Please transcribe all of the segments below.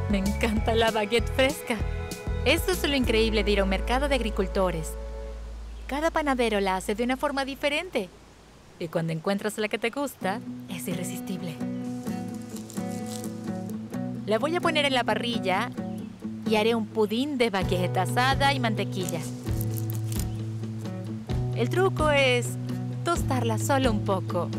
Me encanta la baguette fresca. Esto es lo increíble de ir a un mercado de agricultores. Cada panadero la hace de una forma diferente. Y cuando encuentras la que te gusta, es irresistible. La voy a poner en la parrilla y haré un pudín de baguette asada y mantequilla. El truco es tostarla solo un poco.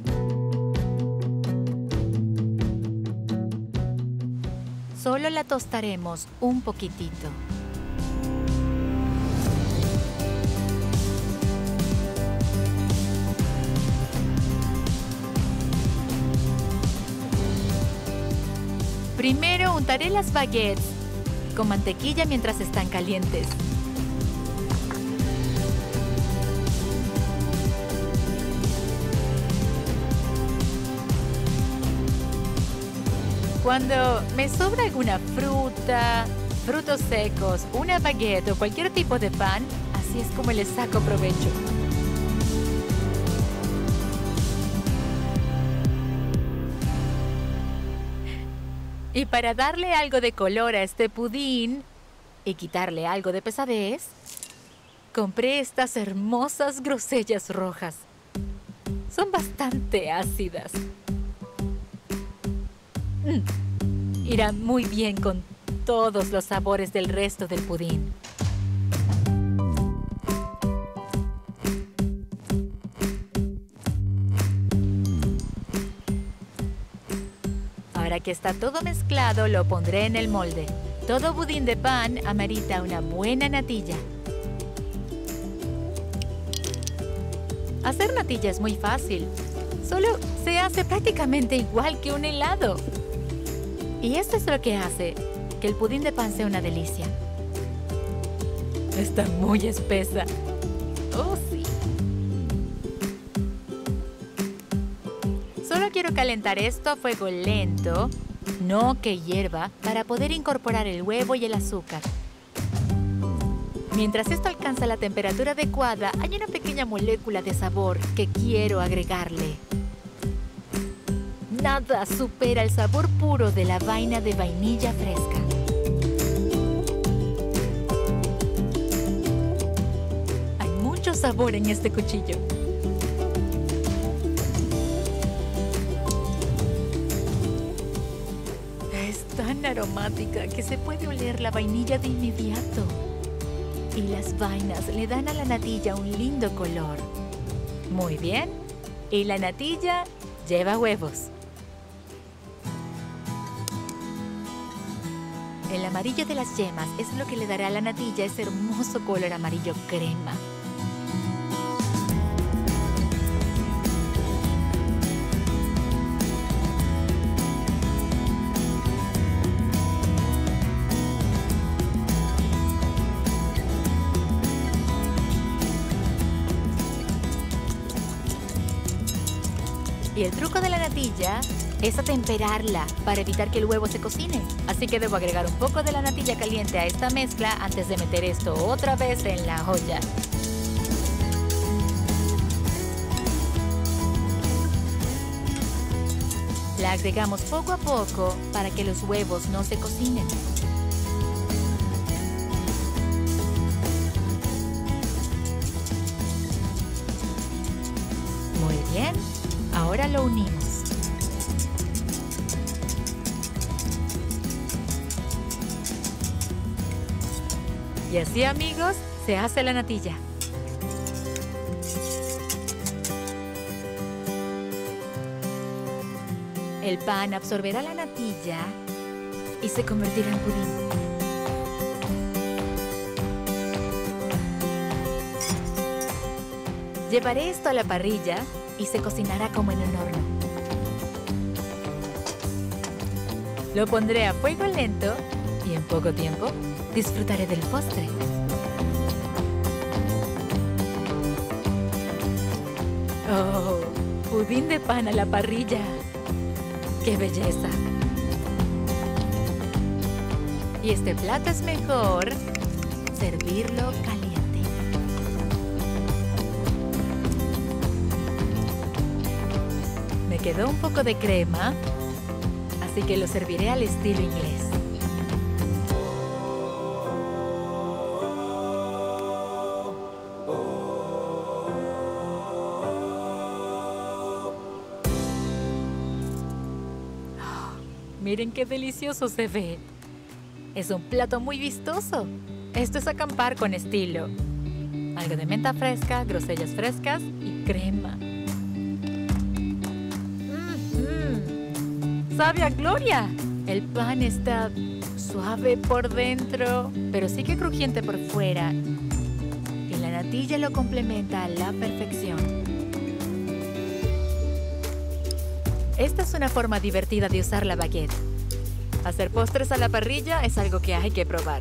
Solo la tostaremos un poquitito. Primero untaré las baguettes con mantequilla mientras están calientes. Cuando me sobra alguna fruta, frutos secos, una baguette o cualquier tipo de pan, así es como le saco provecho. Y para darle algo de color a este pudín y quitarle algo de pesadez, compré estas hermosas grosellas rojas. Son bastante ácidas. Irá muy bien con todos los sabores del resto del pudín. Ahora que está todo mezclado, lo pondré en el molde. Todo budín de pan amerita una buena natilla. Hacer natilla es muy fácil. Solo se hace prácticamente igual que un helado. Y esto es lo que hace que el pudín de pan sea una delicia. Está muy espesa. Oh, sí. Solo quiero calentar esto a fuego lento, no que hierva, para poder incorporar el huevo y el azúcar. Mientras esto alcanza la temperatura adecuada, hay una pequeña molécula de sabor que quiero agregarle. Nada supera el sabor puro de la vaina de vainilla fresca. Hay mucho sabor en este cuchillo. Es tan aromática que se puede oler la vainilla de inmediato. Y las vainas le dan a la natilla un lindo color. Muy bien. Y la natilla lleva huevos. El amarillo de las yemas es lo que le dará a la natilla ese hermoso color amarillo crema. Y el truco de la natilla es atemperarla para evitar que el huevo se cocine. Así que debo agregar un poco de la natilla caliente a esta mezcla antes de meter esto otra vez en la olla. La agregamos poco a poco para que los huevos no se cocinen. Muy bien. Ahora lo unimos. Y así, amigos, se hace la natilla. El pan absorberá la natilla y se convertirá en pudín. Llevaré esto a la parrilla y se cocinará como en un horno. Lo pondré a fuego lento y en poco tiempo disfrutaré del postre. ¡Oh! Pudín de pan a la parrilla. ¡Qué belleza! Y este plato es mejor servirlo caliente. Me quedó un poco de crema, así que lo serviré al estilo inglés. Miren qué delicioso se ve. Es un plato muy vistoso. Esto es acampar con estilo. Algo de menta fresca, grosellas frescas y crema. ¡Sabe a gloria! El pan está suave por dentro, pero sí que crujiente por fuera. Y la natilla lo complementa a la perfección. Esta es una forma divertida de usar la baguette. Hacer postres a la parrilla es algo que hay que probar.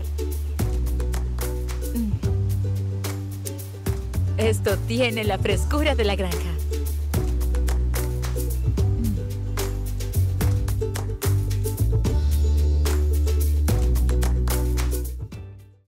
Esto tiene la frescura de la granja.